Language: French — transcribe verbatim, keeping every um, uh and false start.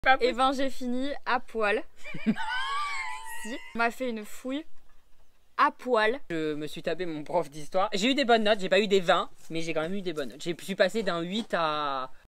Et ben j'ai fini à poil. Si. On m'a fait une fouille à poil. Je me suis tapé mon prof d'histoire. J'ai eu des bonnes notes, j'ai pas eu des vingt, mais j'ai quand même eu des bonnes notes. J'ai pu passer d'un huit à